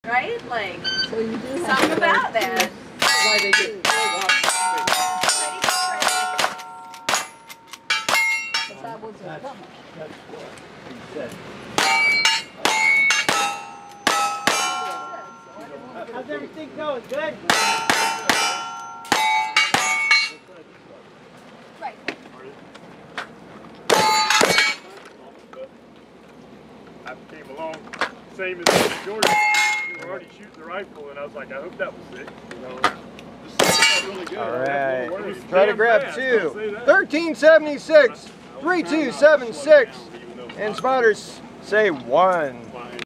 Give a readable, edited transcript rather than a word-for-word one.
right? Like, so you do something about that. Why they get That was a coming. That's what he said. How's everything going? Good? Right. I came along, same as Jordan. You were already shooting the rifle, and I was like, I hope that was sick. You know, just really good. All right. Try to grab 2. 1376, 3276. And spotters say 1.